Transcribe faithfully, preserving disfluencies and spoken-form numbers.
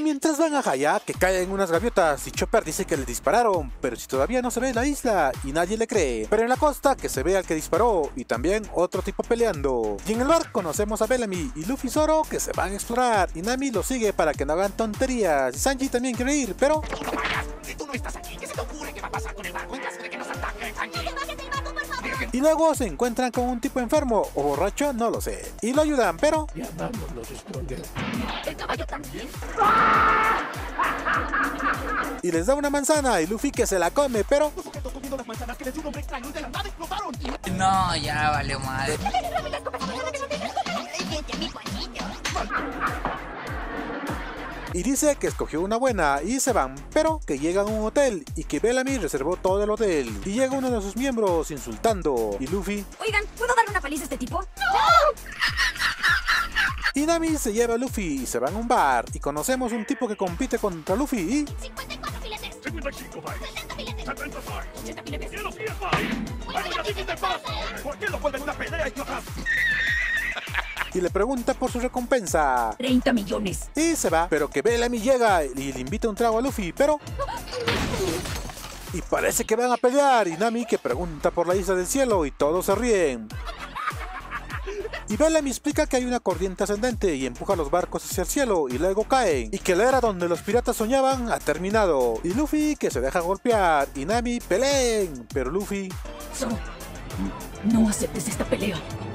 mientras van a Haya, que caen unas gaviotas y Chopper dice que le dispararon, pero si todavía no se ve la isla y nadie le cree. Pero en la costa que se ve al que disparó y también otro tipo peleando. Y en el bar conocemos a Bellamy y Luffy y Zoro que se van a explorar y Nami los sigue para que no hagan tonterías. Y Sanji también quiere ir, pero... ¡Tú no vayas! ¡Tú no estás aquí! ¿Qué se te ocurre que va a pasar con el barco en caso de que nos ataquen, Sanji? ¡No te bajes del barco, por favor! Y luego se encuentran con un tipo enfermo o borracho, no lo sé. Y lo ayudan, pero... Llamamos los Strongers. ¿El caballo también? Y les da una manzana y Luffy que se la come, pero... Los sujetos comiendo las manzanas que les dio un hombre extraño y de la nada explotaron. No, ya valió madre. Y dice que escogió una buena y se van, pero que llegan a un hotel y que Bellamy reservó todo el hotel. Y llega uno de sus miembros insultando y Luffy... Oigan, ¿puedo darle una paliza a este tipo? Y Nami se lleva a Luffy y se van a un bar y conocemos un tipo que compite contra Luffy y... cincuenta y cuatro filetes. cincuenta y cinco bytes. setenta filetes. setenta bytes. ochenta filetes. ¡Y los diez bytes! ¡Hay una difícil de paso! ¿Por qué lo vuelven una pelea, idiotas? y le pregunta por su recompensa. treinta millones. Y se va, pero que Bellamy llega y le invita un trago a Luffy, pero... Y parece que van a pelear y Nami que pregunta por la isla del cielo y todos se ríen. Y Bellamy explica que hay una corriente ascendente y empuja los barcos hacia el cielo y luego caen. Y que la era donde los piratas soñaban ha terminado. Y Luffy que se deja golpear y Nami peleen. Pero Luffy... Zoro, no aceptes esta pelea.